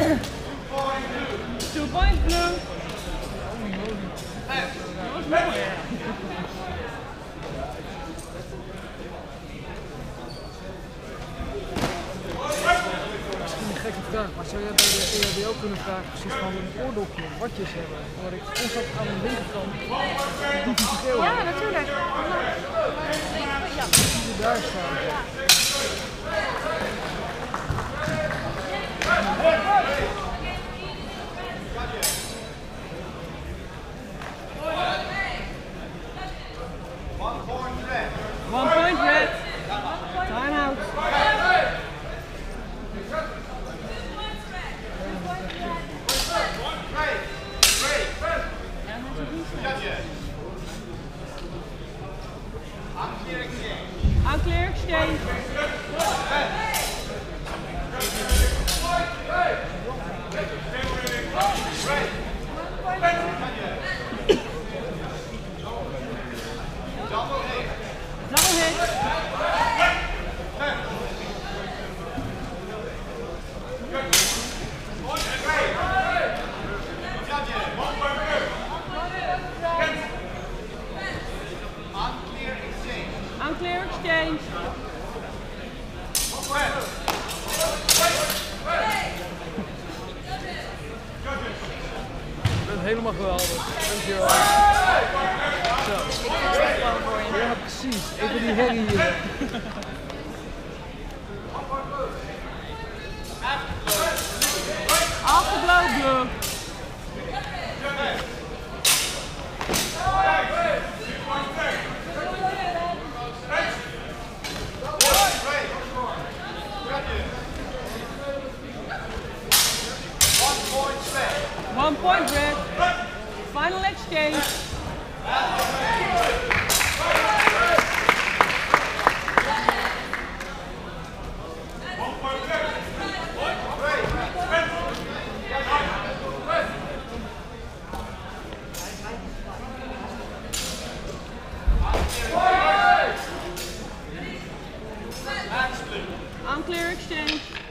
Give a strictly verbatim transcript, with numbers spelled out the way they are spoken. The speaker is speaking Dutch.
Two points blue. Dat was mooi, ja. Misschien een gekke vraag, maar zou jij bij de E H B O kunnen vragen precies van een oordopje, watjes hebben? Waar ik constant aan de linkerkant die schreeuwen. Ja, natuurlijk. Ja. Die daar staan. Ja. One point red. Time out. Unclear exchange. Double hit. Unclear exchange. Je bent helemaal geweldig. Dankjewel. Zo. Ja, precies. Even die herrie hier. Afgebloot blue. One point red. Final exchange. Unclear exchange.